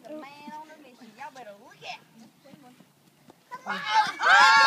the man on the mission. Y'all better look at.